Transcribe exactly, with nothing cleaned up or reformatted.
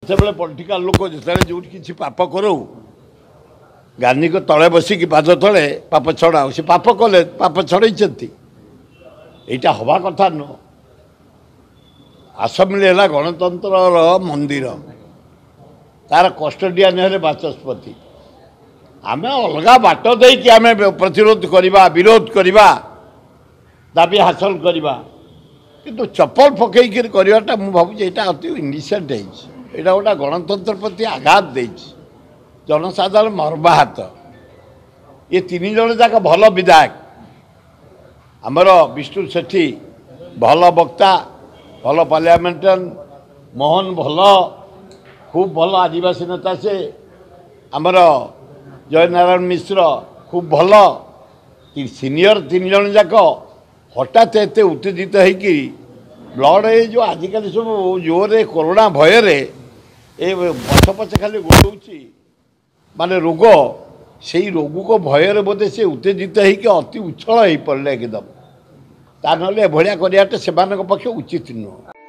से पॉलिटिकल लोक जो जो किसी पाप करो गांधी को तले बसिकी पाद तले पाप छड़ा से पाप कले पाप छड़े यहाँ हवा कथा नुह। आसम्बली है गणतंत्र मंदिर तार कस्टोडियन है बाचस्पति आम अलग बाट देकी आम प्रतिरोध करवा विरोध करवा दाबी हासिल करवा किंतु चप्पल पकईकर करवाटा मुझे भावुँ यहाँ अति इनिसेंट है गोटा गणतंत्र प्रति आघात दे जनसाधारण मर्माहत ये तीन जन जाक भल विधायक आमर विष्णु सेठी भल वक्ता भल पार्लियामेंटारियन मोहन भल खूब भल आदिवासी नेता से आमर जय नारायण मिश्र खूब भल सीनियर तीन जन जाक हठात एत उत्तेजित होगी ब्लड ये जो आजिकल सब जोरे कोरोना भयर ए पछ पछ खाली गोड़े माने रोग से रोग को भयर बोधे से उत्तेजित होगी अति उछल हो पड़े एकदम ता ना भाया करवाटा से पक्षे उचित नुह।